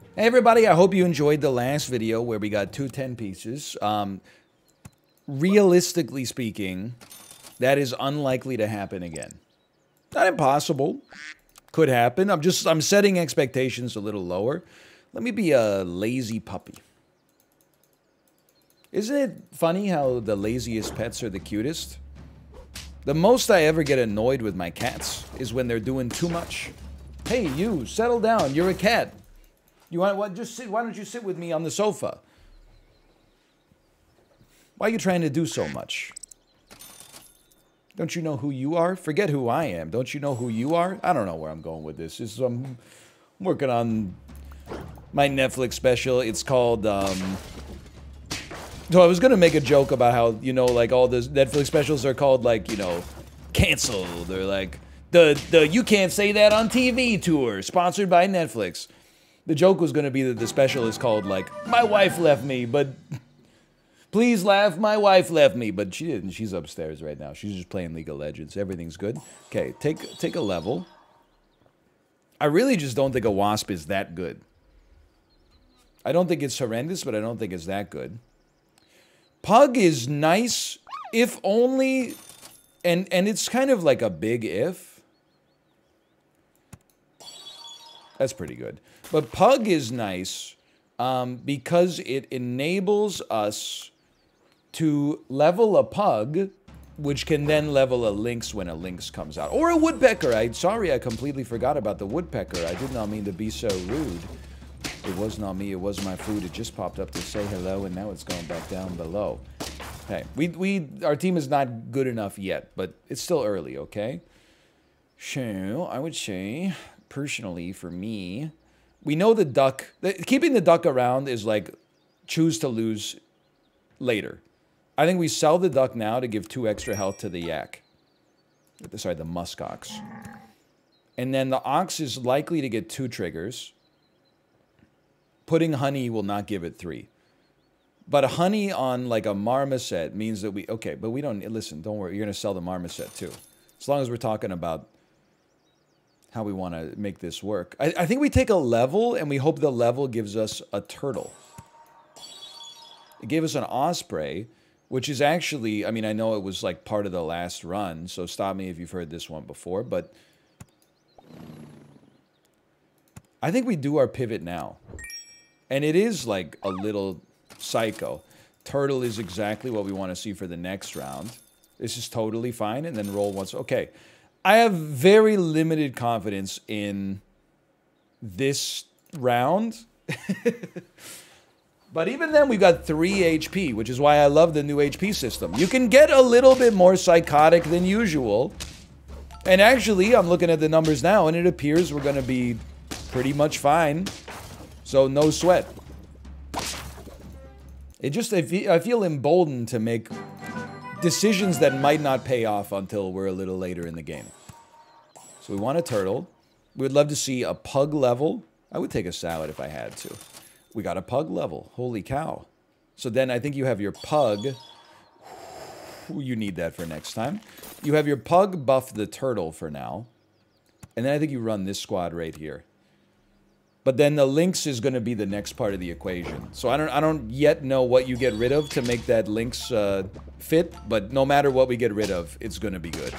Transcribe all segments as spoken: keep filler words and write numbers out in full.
Hey everybody, I hope you enjoyed the last video where we got two ten pieces. Um, realistically speaking, that is unlikely to happen again. Not impossible. Could happen. I'm just, I'm setting expectations a little lower. Let me be a lazy puppy. Isn't it funny how the laziest pets are the cutest? The most I ever get annoyed with my cats is when they're doing too much. Hey, you, settle down. You're a cat. You want what? Just sit. Why don't you sit with me on the sofa? Why are you trying to do so much? Don't you know who you are? Forget who I am. Don't you know who you are? I don't know where I'm going with this. This is, I'm working on my Netflix special. It's called. Um, so I was gonna make a joke about how, you know, like all the Netflix specials are called, like, you know, canceled, or like the the you can't say that on T V tour, sponsored by Netflix. The joke was going to be that the special is called, like, My Wife Left Me, but please laugh, my wife left me. But she didn't. She's upstairs right now. She's just playing League of Legends. Everything's good. Okay, take, take a level. I really just don't think a Wasp is that good. I don't think it's horrendous, but I don't think it's that good. Pug is nice, if only, and, and it's kind of like a big if. That's pretty good. But Pug is nice um, because it enables us to level a Pug, which can then level a Lynx when a Lynx comes out. Or a Woodpecker. I sorry, I completely forgot about the Woodpecker. I did not mean to be so rude. It was not me. It was my food. It just popped up to say hello, and now it's going back down below. Okay, we, we, our team is not good enough yet, but it's still early, okay? So, I would say, personally, for me... We know the duck, the, keeping the duck around is like choose to lose later. I think we sell the duck now to give two extra health to the yak. Sorry, the musk ox. And then the ox is likely to get two triggers. Putting honey will not give it three. But honey on like a marmoset means that we, okay, but we don't, listen, don't worry, you're going to sell the marmoset too. As long as we're talking about how we want to make this work. I, I think we take a level, and we hope the level gives us a turtle. It gave us an osprey, which is actually, I mean, I know it was like part of the last run, so stop me if you've heard this one before, but I think we do our pivot now. And it is like a little psycho. Turtle is exactly what we want to see for the next round. This is totally fine, and then roll once. Okay. I have very limited confidence in this round. But even then, we've got three H P, which is why I love the new H P system. You can get a little bit more psychotic than usual. And actually, I'm looking at the numbers now, and it appears we're going to be pretty much fine. So, no sweat. It just, I feel, I feel emboldened to make decisions that might not pay off until we're a little later in the game. So we want a turtle. We would love to see a pug level. I would take a salad if I had to. We got a pug level. Holy cow. So then I think you have your pug. You need that for next time. You have your pug buff the turtle for now. And then I think you run this squad right here. But then the Lynx is going to be the next part of the equation. So I don't, I don't yet know what you get rid of to make that Lynx uh, fit. But no matter what we get rid of, it's going to be good.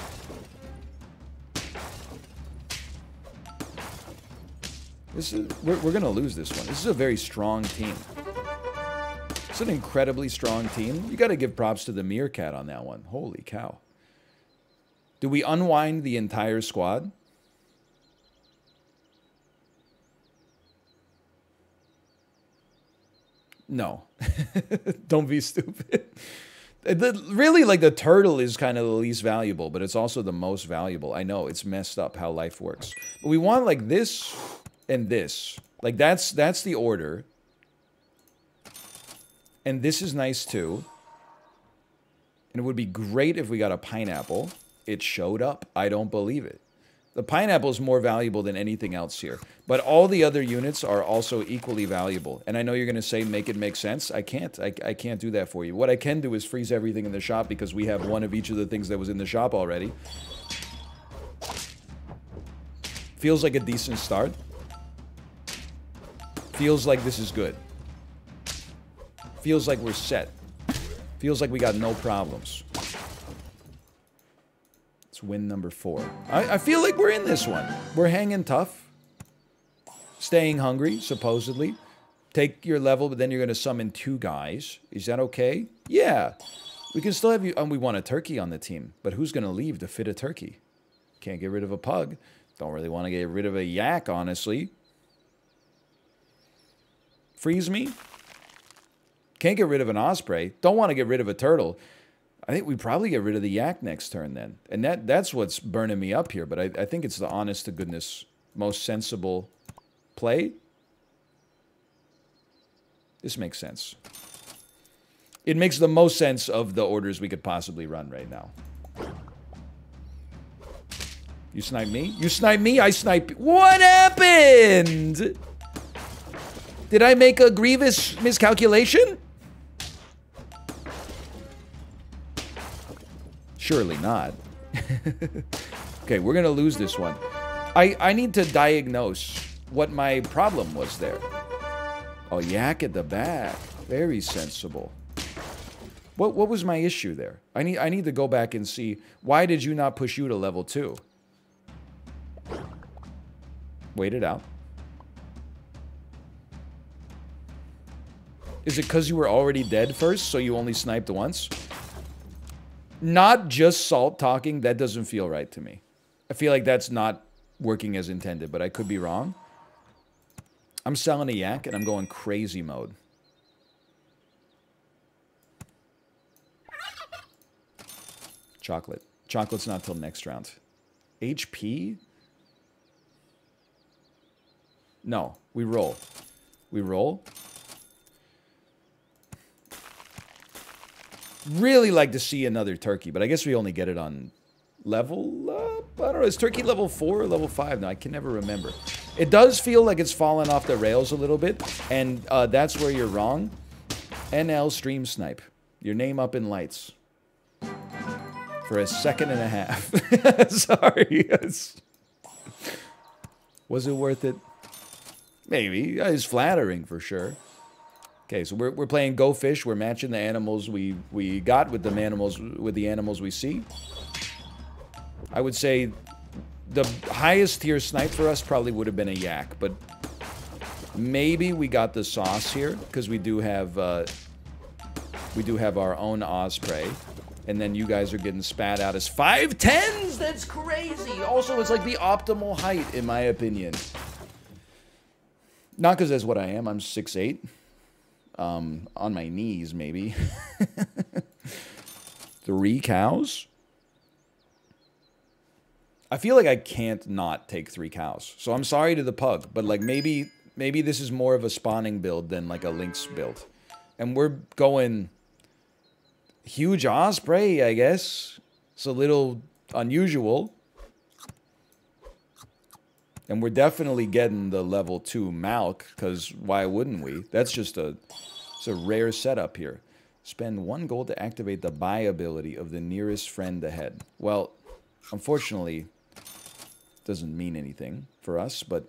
This is, we're we're going to lose this one. This is a very strong team. It's an incredibly strong team. You got to give props to the meerkat on that one. Holy cow. Do we unwind the entire squad? No. Don't be stupid. The, really, like, the turtle is kind of the least valuable, but it's also the most valuable. I know, it's messed up how life works. But we want, like, this and this. Like, that's, that's the order. And this is nice, too. And it would be great if we got a pineapple. It showed up. I don't believe it. The pineapple is more valuable than anything else here. But all the other units are also equally valuable. And I know you're going to say, make it make sense. I can't. I, I can't do that for you. What I can do is freeze everything in the shop because we have one of each of the things that was in the shop already. Feels like a decent start. Feels like this is good. Feels like we're set. Feels like we got no problems. It's win number four. I, I feel like we're in this one. We're hanging tough. Staying hungry, supposedly. Take your level, but then you're going to summon two guys. Is that okay? Yeah. We can still have you... Um, we want a turkey on the team. But who's going to leave to fit a turkey? Can't get rid of a pug. Don't really want to get rid of a yak, honestly. Freeze me. Can't get rid of an osprey. Don't want to get rid of a turtle. I think we probably get rid of the yak next turn then. And that that's what's burning me up here. But I, I think it's the honest to goodness, most sensible play. This makes sense. It makes the most sense of the orders we could possibly run right now. You snipe me? You snipe me? I snipe... What happened? Did I make a grievous miscalculation? Surely not. Okay, we're gonna lose this one. I, I need to diagnose what my problem was there. Oh, yak at the back. Very sensible. What what was my issue there? I need I need to go back and see. Why did you not push you to level two? Wait it out. Is it because you were already dead first, so you only sniped once? Not just salt talking, that doesn't feel right to me. I feel like that's not working as intended, but I could be wrong. I'm selling a yak, and I'm going crazy mode. Chocolate. Chocolate's not till next round. H P? No, we roll. We roll. Really like to see another turkey, but I guess we only get it on level up. I don't know, is turkey level four or level five? No, I can never remember. It does feel like it's fallen off the rails a little bit, and uh, that's where you're wrong. N L Stream Snipe. Your name up in lights. For a second and a half. Sorry. Was it worth it? Maybe. It's flattering for sure. Okay, so we're, we're playing Go Fish. We're matching the animals we, we got with the animals with the animals we see. I would say the highest tier snipe for us probably would have been a yak, but maybe we got the sauce here because we do have uh, we do have our own osprey, and then you guys are getting spat out as five tens. That's crazy. Also, it's like the optimal height in my opinion. Not because that's what I am. I'm six eight. Um, on my knees, maybe. Three cows? I feel like I can't not take three cows. So I'm sorry to the pug, but like maybe maybe this is more of a spawning build than like a lynx build. And we're going huge osprey, I guess. It's a little unusual. And we're definitely getting the level two Malk, because why wouldn't we? That's just a, it's a rare setup here. Spend one gold to activate the buy ability of the nearest friend ahead. Well, unfortunately, doesn't mean anything for us, but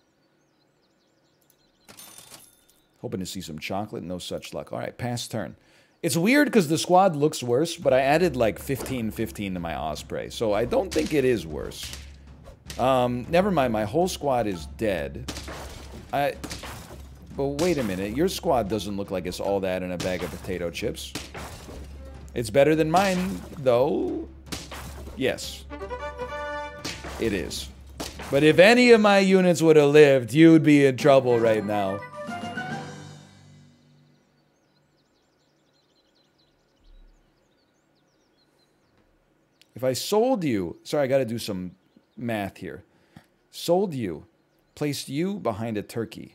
hoping to see some chocolate. No such luck. All right, pass turn. It's weird because the squad looks worse, but I added like fifteen fifteen to my osprey, so I don't think it is worse. Um, never mind, my whole squad is dead. I... But wait a minute, your squad doesn't look like it's all that in a bag of potato chips. It's better than mine, though. Yes. It is. But if any of my units would have lived, you'd be in trouble right now. If I sold you... Sorry, I gotta do some math here. Sold you, placed you behind a turkey,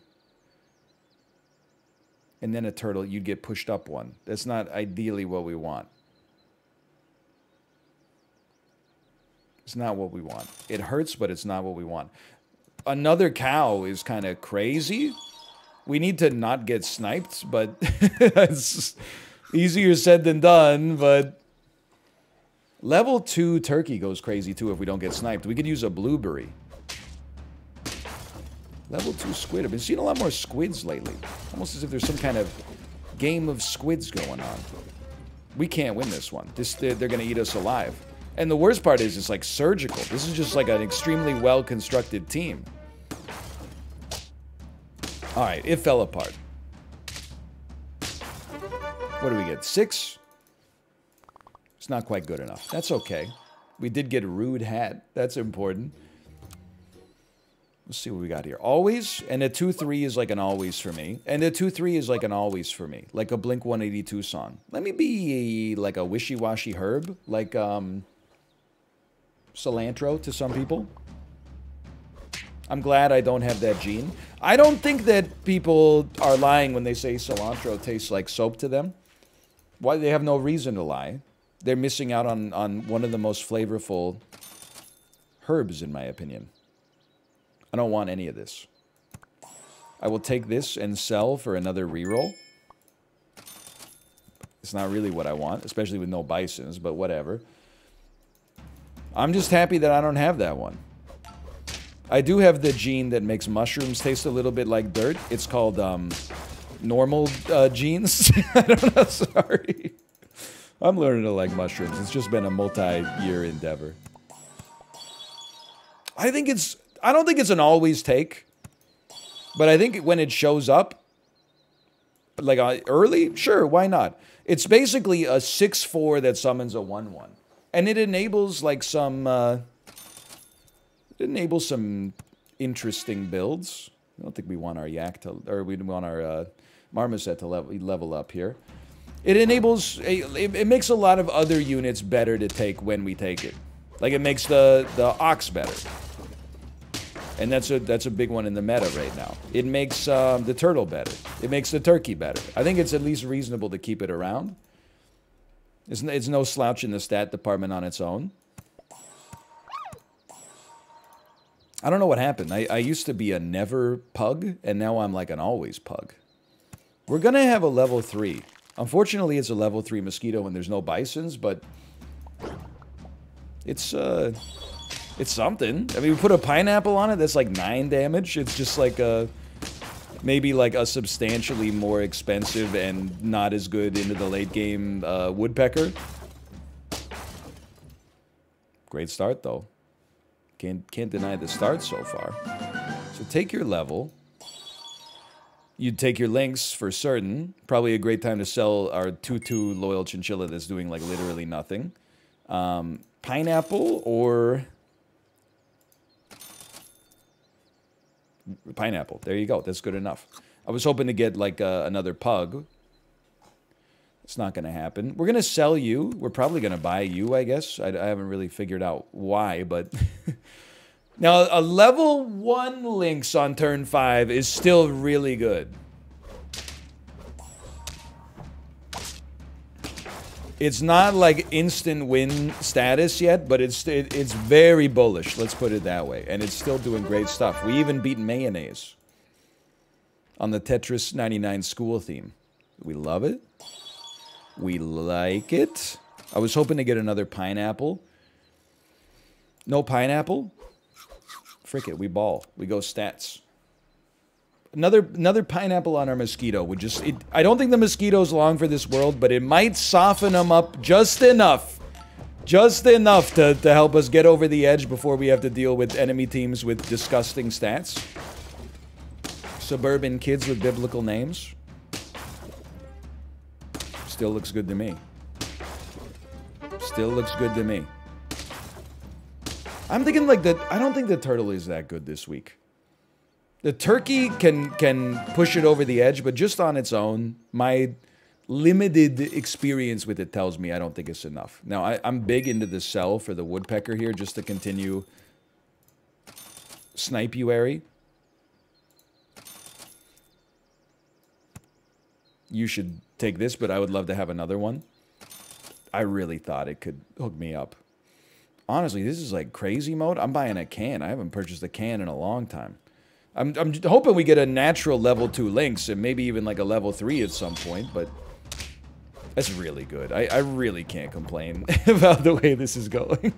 and then a turtle, you'd get pushed up one. That's not ideally what we want. It's not what we want. It hurts, but it's not what we want. Another cow is kind of crazy. We need to not get sniped, but it's easier said than done, but level two turkey goes crazy too if we don't get sniped. We could use a blueberry. Level two squid. I've been seeing a lot more squids lately. Almost as if there's some kind of game of squids going on. We can't win this one. This, they're, they're going to eat us alive. And the worst part is, it's like surgical. This is just like an extremely well-constructed team. Alright, it fell apart. What do we get? Six? It's not quite good enough. That's okay. We did get a rude hat. That's important. Let's see what we got here. Always, and a two three is like an always for me. And a two three is like an always for me. Like a Blink one eighty-two song. Let me be like a wishy-washy herb. Like, um... cilantro to some people. I'm glad I don't have that gene. I don't think that people are lying when they say cilantro tastes like soap to them. Why? They have no reason to lie. They're missing out on, on one of the most flavorful herbs, in my opinion. I don't want any of this. I will take this and sell for another reroll. It's not really what I want, especially with no bisons, but whatever. I'm just happy that I don't have that one. I do have the gene that makes mushrooms taste a little bit like dirt. It's called um, normal uh, genes. I don't know, sorry. I'm learning to like mushrooms. It's just been a multi-year endeavor. I think it's... I don't think it's an always take. But I think when it shows up, like uh, early, sure, why not? It's basically a six four that summons a one one. And it enables like some, uh, it enables some interesting builds. I don't think we want our yak to, or we want our uh, marmoset to level, level up here. It enables, a, it, it makes a lot of other units better to take when we take it. Like it makes the, the ox better. And that's a, that's a big one in the meta right now. It makes um, the turtle better. It makes the turkey better. I think it's at least reasonable to keep it around. It's, it's no slouch in the stat department on its own. I don't know what happened. I, I used to be a never pug, and now I'm like an always pug. We're going to have a level three. Unfortunately, it's a level three mosquito when there's no bisons, but it's, uh, it's something. I mean, we put a pineapple on it, that's like nine damage. It's just like a... maybe like a substantially more expensive and not as good into the late game uh, woodpecker. Great start though. Can't can't deny the start so far. So take your level. You'd take your links for certain. Probably a great time to sell our two two loyal chinchilla that's doing like literally nothing. Um, pineapple or... pineapple. There you go. That's good enough. I was hoping to get like uh, another pug. It's not going to happen. We're going to sell you. We're probably going to buy you, I guess. I, I haven't really figured out why, but... now, a level one Lynx on turn five is still really good. It's not like instant win status yet, but it's it, it's very bullish, let's put it that way. And it's still doing great stuff. We even beat Mayonnaise on the Tetris ninety-nine school theme. We love it. We like it. I was hoping to get another pineapple. No pineapple? Frick it, we ball. We go stats. Another another pineapple on our mosquito would just... It, I don't think the mosquito's long for this world, but it might soften them up just enough. Just enough to, to help us get over the edge before we have to deal with enemy teams with disgusting stats. Suburban kids with biblical names. Still looks good to me. Still looks good to me. I'm thinking like that. I don't think the turtle is that good this week. The turkey can can push it over the edge, but just on its own, my limited experience with it tells me I don't think it's enough. Now, I, I'm big into the sell for the woodpecker here just to continue snipuary. You should take this, but I would love to have another one. I really thought it could hook me up. Honestly, this is like crazy mode. I'm buying a can. I haven't purchased a can in a long time. I'm, I'm hoping we get a natural level two Lynx and maybe even like a level three at some point, but that's really good. I, I really can't complain about the way this is going.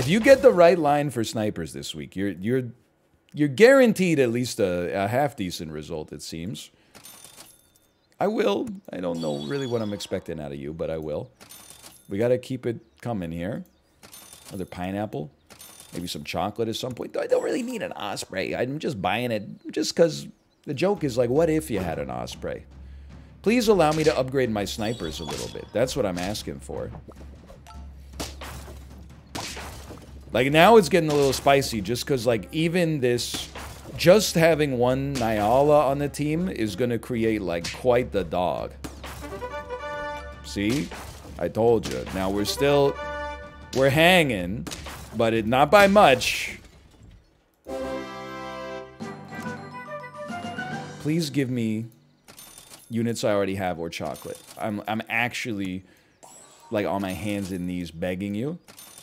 If you get the right line for snipers this week, you're you're you're guaranteed at least a, a half decent result, it seems. I will. I don't know really what I'm expecting out of you, but I will. We gotta keep it coming here. Another pineapple. Maybe some chocolate at some point. I don't really need an osprey. I'm just buying it just because the joke is like, what if you had an osprey? Please allow me to upgrade my snipers a little bit. That's what I'm asking for. Like, now it's getting a little spicy just because, like, even this... Just having one Nyala on the team is going to create, like, quite the dog. See? I told you. Now, we're still... We're hanging, but it not by much. Please give me units I already have or chocolate. I'm, I'm actually, like, on my hands and knees begging you.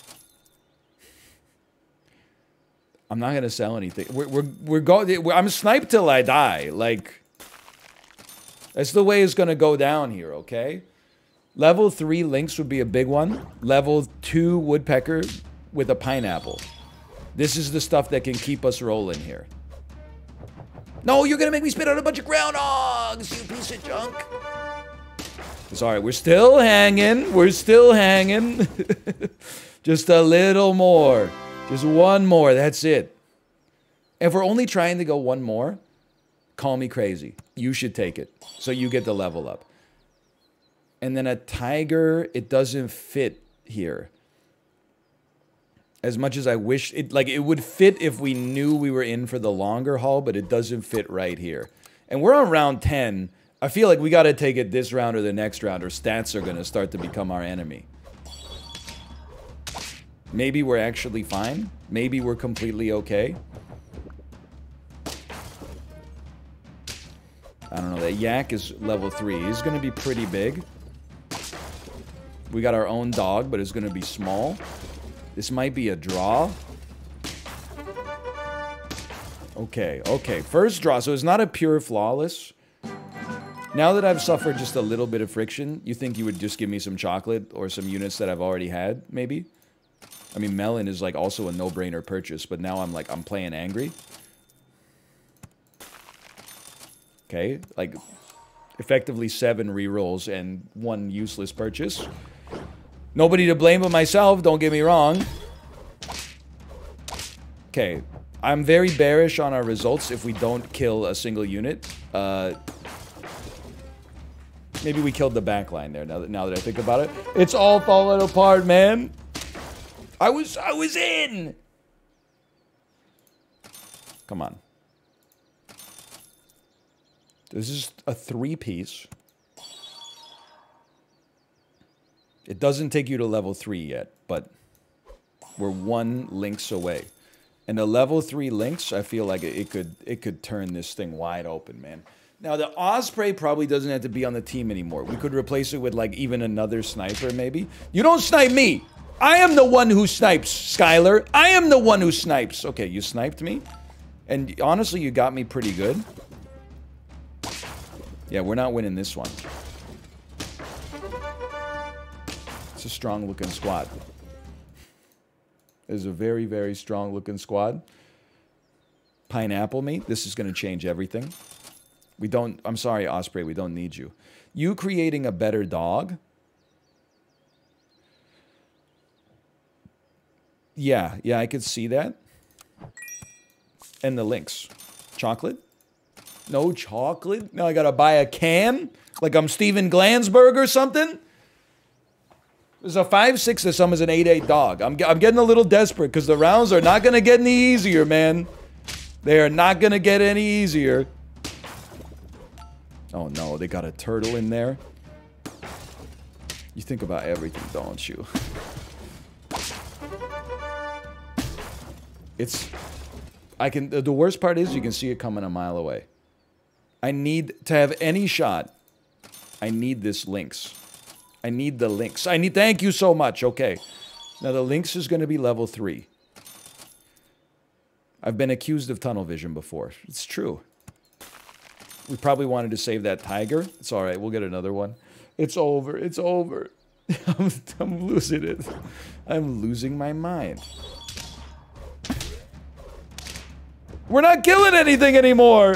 I'm not gonna sell anything. We're we're we're going. I'm sniped till I die. Like, that's the way it's gonna go down here. Okay. Level three lynx would be a big one. Level two woodpecker with a pineapple. This is the stuff that can keep us rolling here. No, you're gonna make me spit out a bunch of groundhogs, you piece of junk. It's all right. We're still hanging. We're still hanging. Just a little more. Just one more, that's it. If we're only trying to go one more, call me crazy. You should take it, so you get the level up. And then a tiger, it doesn't fit here. As much as I wish, it like it would fit if we knew we were in for the longer haul, but it doesn't fit right here. And we're on round ten. I feel like we gotta take it this round or the next round, or stats are gonna start to become our enemy. Maybe we're actually fine. Maybe we're completely okay. I don't know. That yak is level three. He's going to be pretty big. We got our own dog, but it's going to be small. This might be a draw. Okay, okay. First draw. So it's not a pure flawless. Now that I've suffered just a little bit of friction, you think you would just give me some chocolate or some units that I've already had, maybe? I mean, melon is like also a no-brainer purchase, but now I'm like, I'm playing angry. Okay, like effectively seven rerolls and one useless purchase. Nobody to blame but myself, don't get me wrong. Okay, I'm very bearish on our results if we don't kill a single unit. Uh, maybe we killed the backline there, now that, now that I think about it. It's all falling apart, man. I was, I was in! Come on. This is a three-piece. It doesn't take you to level three yet, but we're one lynx away. And a level three lynx, I feel like it, it could it could turn this thing wide open, man. Now, the osprey probably doesn't have to be on the team anymore. We could replace it with, like, even another sniper, maybe. You don't snipe me! I am the one who snipes, Skylar. I am the one who snipes. Okay, you sniped me. And honestly, you got me pretty good. Yeah, we're not winning this one. It's a strong-looking squad. It's a very, very strong-looking squad. Pineapple me. This is going to change everything. We don't... I'm sorry, Osprey. We don't need you. You creating a better dog... Yeah, yeah, I could see that. And the lynx. Chocolate? No chocolate? Now I gotta buy a can? Like I'm Steven Glansberg or something? There's a five six that summons an eight eight dog. I'm, I'm getting a little desperate because the rounds are not gonna get any easier, man. They are not gonna get any easier. Oh no, they got a turtle in there. You think about everything, don't you? It's... I can... The worst part is you can see it coming a mile away. I need to have any shot. I need this lynx. I need the lynx. I need... Thank you so much. Okay. Now the lynx is going to be level three. I've been accused of tunnel vision before. It's true. We probably wanted to save that tiger. It's alright. We'll get another one. It's over. It's over. I'm, I'm losing it. I'm losing my mind. We're not killing anything anymore.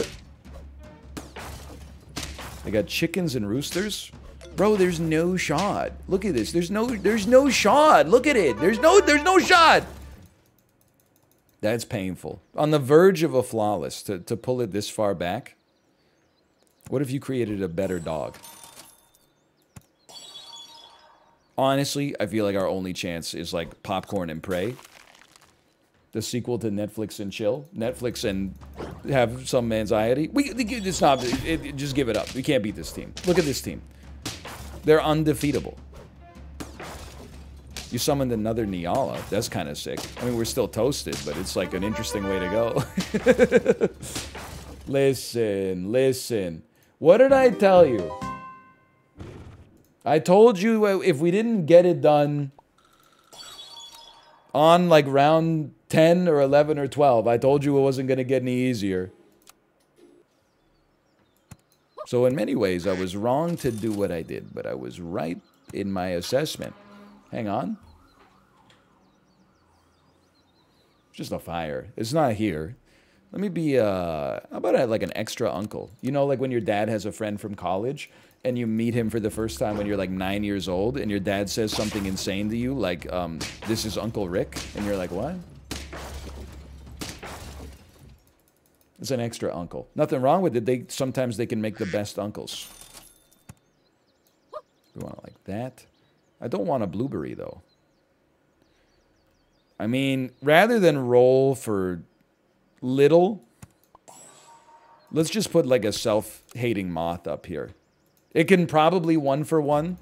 They got chickens and roosters. Bro, there's no shot. Look at this. There's no there's no shot. Look at it. There's no there's no shot. That's painful. On the verge of a flawless to, to pull it this far back. What if you created a better dog? Honestly, I feel like our only chance is like Popcorn and Prey. The sequel to Netflix and Chill. Netflix and have some anxiety. We, it's not, it, it, just give it up. We can't beat this team. Look at this team. They're undefeatable. You summoned another Niala. That's kind of sick. I mean, we're still toasted, but it's like an interesting way to go. Listen, listen. What did I tell you? I told you if we didn't get it done on like round ten or eleven or twelve, I told you it wasn't going to get any easier. So in many ways, I was wrong to do what I did, but I was right in my assessment. Hang on. Just a fire. It's not here. Let me be, uh, how about I like an extra uncle? You know, like when your dad has a friend from college and you meet him for the first time when you're like nine years old and your dad says something insane to you, like, um, this is Uncle Rick, and you're like, what? It's an extra uncle. Nothing wrong with it. They sometimes they can make the best uncles. We want it like that. I don't want a blueberry, though. I mean, rather than roll for little, let's just put like a self-hating moth up here. It can probably one for one,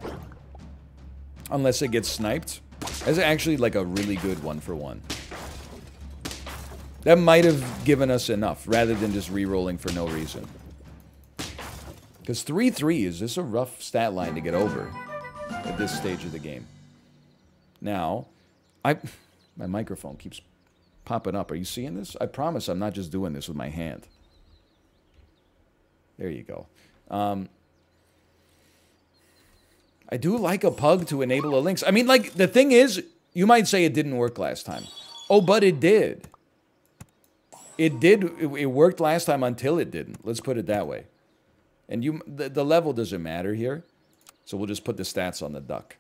unless it gets sniped. That's actually like a really good one for one. That might have given us enough, rather than just re-rolling for no reason. Because three three is this a rough stat line to get over at this stage of the game. Now, I my microphone keeps popping up. Are you seeing this? I promise I'm not just doing this with my hand. There you go. Um, I do like a pug to enable a lynx. I mean, like, the thing is, you might say it didn't work last time. Oh, but it did. It did. It worked last time until it didn't. Let's put it that way. And you, the, the level doesn't matter here. So we'll just put the stats on the duck.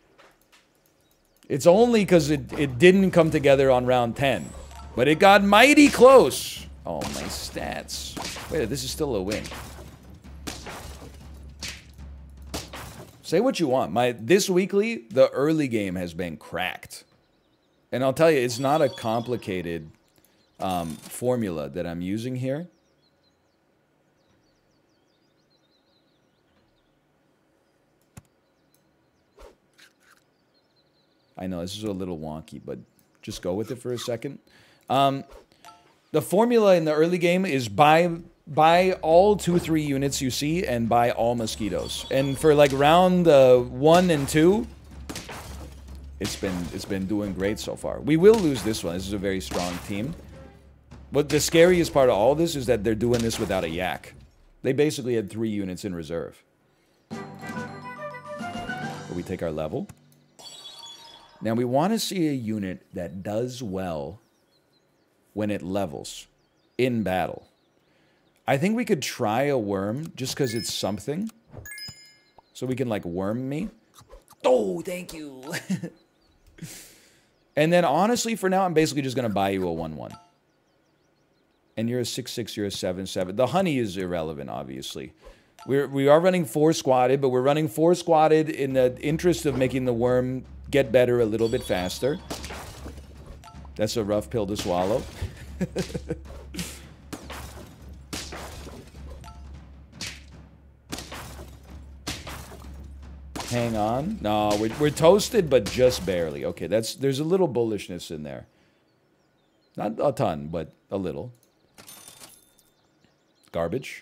It's only because it, it didn't come together on round ten. But it got mighty close. Oh, my stats. Wait, this is still a win. Say what you want. My this weekly, the early game has been cracked. And I'll tell you, it's not a complicated um, formula that I'm using here. I know, this is a little wonky, but just go with it for a second. Um, the formula in the early game is buy, buy all two three units you see and buy all mosquitoes. And for like round uh, one and two, it's been, it's been doing great so far. We will lose this one. This is a very strong team. But the scariest part of all this is that they're doing this without a yak. They basically had three units in reserve. But we take our level. Now, we want to see a unit that does well when it levels in battle. I think we could try a worm just because it's something. So we can, like, worm me. Oh, thank you. And then, honestly, for now, I'm basically just going to buy you a one one. And you're a six six, you're a seven seven. The honey is irrelevant, obviously. We're, we are running four squatted, but we're running four squatted in the interest of making the worm get better a little bit faster. That's a rough pill to swallow. Hang on. No, we're, we're toasted, but just barely. Okay, that's there's a little bullishness in there. Not a ton, but a little. Garbage.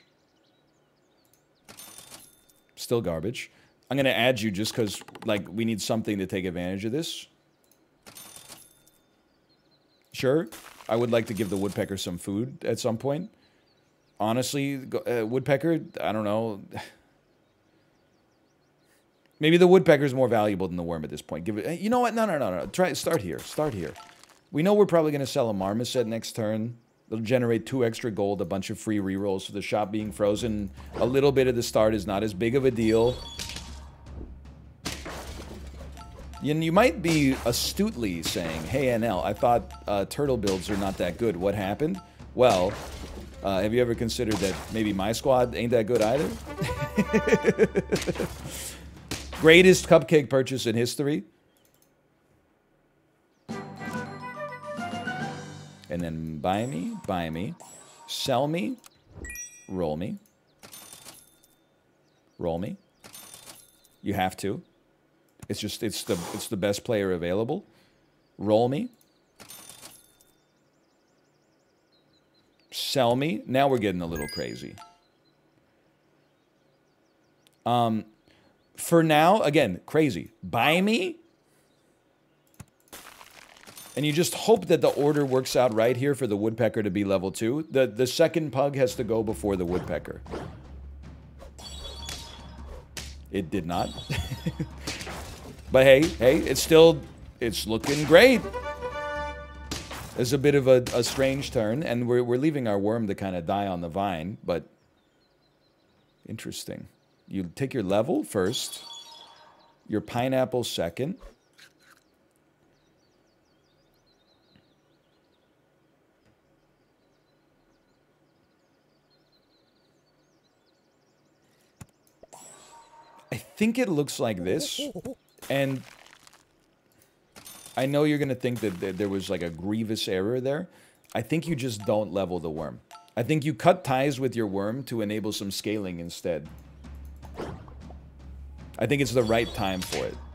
Still garbage. I'm going to add you just because, like, we need something to take advantage of this. Sure, I would like to give the woodpecker some food at some point. Honestly, uh, woodpecker, I don't know. Maybe the woodpecker is more valuable than the worm at this point. Give it. You know what? No, no, no, no. Try start here. Start here. We know we're probably going to sell a marmoset next turn. It'll generate two extra gold, a bunch of free rerolls. So the shop being frozen a little bit at the start is not as big of a deal. And you might be astutely saying, hey, N L, I thought uh, turtle builds are not that good. What happened? Well, uh, have you ever considered that maybe my squad ain't that good either? Greatest cupcake purchase in history. And then buy me, buy me, sell me, roll me, roll me. You have to. It's just, it's the, it's the best player available. Roll me. Sell me. Now we're getting a little crazy. Um, for now, again, crazy. Buy me. And you just hope that the order works out right here for the woodpecker to be level two. The, the second pug has to go before the woodpecker. It did not. But hey, hey, it's still, it's looking great. It's a bit of a, a strange turn, and we're, we're leaving our worm to kind of die on the vine, but interesting. You take your level first, your pineapple second. I think it looks like this, and I know you're going to think that there was like a grievous error there. I think you just don't level the worm. I think you cut ties with your worm to enable some scaling instead. I think it's the right time for it.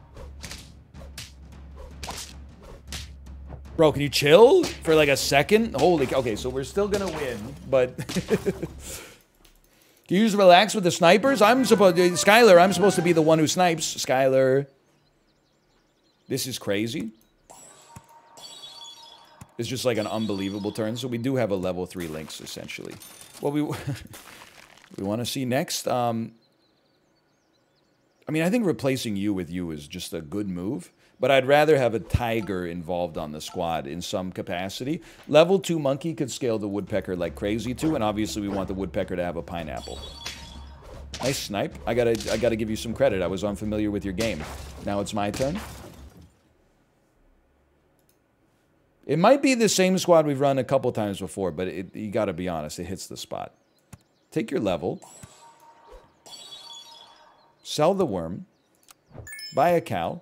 Bro, can you chill for like a second? Holy, okay, so we're still going to win, but... Do you just relax with the snipers? I'm supposed, Skylar, I'm supposed to be the one who snipes. Skylar. This is crazy. It's just like an unbelievable turn. So we do have a level three Lynx, essentially. What we, we want to see next. Um, I mean, I think replacing you with you is just a good move. But I'd rather have a tiger involved on the squad in some capacity. Level two monkey could scale the woodpecker like crazy too, and obviously we want the woodpecker to have a pineapple. Nice snipe. I gotta, I gotta give you some credit. I was unfamiliar with your game. Now it's my turn. It might be the same squad we've run a couple times before, but it, you gotta be honest, it hits the spot. Take your level. Sell the worm. Buy a cow.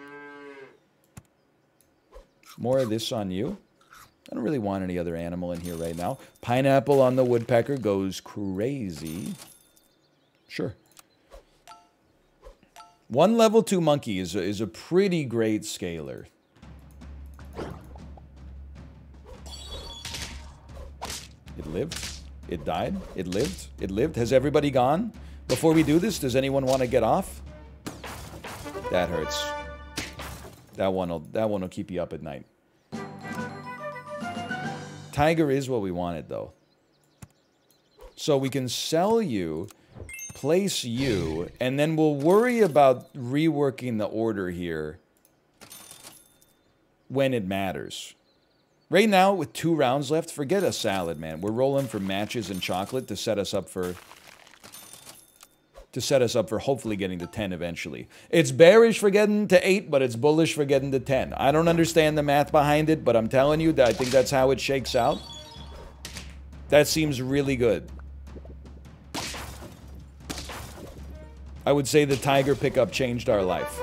More of this on you. I don't really want any other animal in here right now. Pineapple on the woodpecker goes crazy. Sure. One level two monkey is a, is a pretty great scaler. It lived. It died. It lived. It lived. Has everybody gone? Before we do this, does anyone want to get off? That hurts. That one will that one will keep you up at night. Tiger is what we wanted, though. So we can sell you, place you, and then we'll worry about reworking the order here when it matters. Right now, with two rounds left, forget a salad, man. We're rolling for matches and chocolate to set us up for... to set us up for hopefully getting to ten eventually. It's bearish for getting to eight, but it's bullish for getting to ten. I don't understand the math behind it, but I'm telling you that I think that's how it shakes out. That seems really good. I would say the tiger pickup changed our life.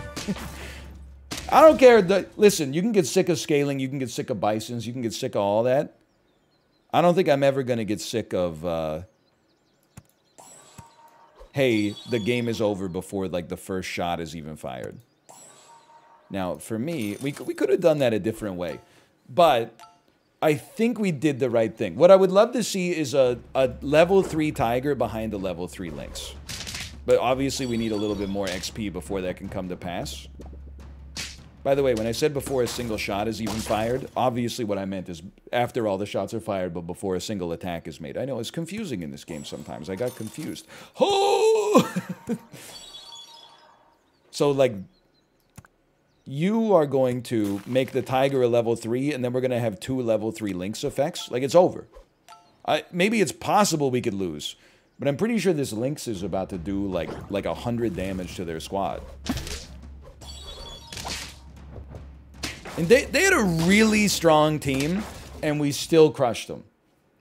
I don't care. The, listen, you can get sick of scaling. You can get sick of bisons. You can get sick of all that. I don't think I'm ever going to get sick of... Uh, hey, the game is over before, like, the first shot is even fired. Now, for me, we, we could have done that a different way. But I think we did the right thing. What I would love to see is a, a level three tiger behind a level three lynx. But obviously, we need a little bit more X P before that can come to pass. By the way, when I said before a single shot is even fired, obviously what I meant is after all the shots are fired, but before a single attack is made. I know it's confusing in this game sometimes. I got confused. Oh! So, like, you are going to make the Tiger a level three, and then we're going to have two level three Lynx effects. Like, it's over. I, maybe it's possible we could lose, but I'm pretty sure this Lynx is about to do, like, like one hundred damage to their squad. And they, they had a really strong team, and we still crushed them.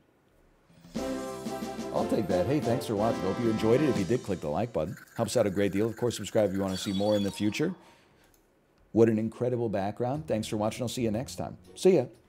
I'll take that. Hey, thanks for watching. Hope you enjoyed it. If you did, click the like button. Helps out a great deal. Of course, subscribe if you want to see more in the future. What an incredible background. Thanks for watching. I'll see you next time. See ya.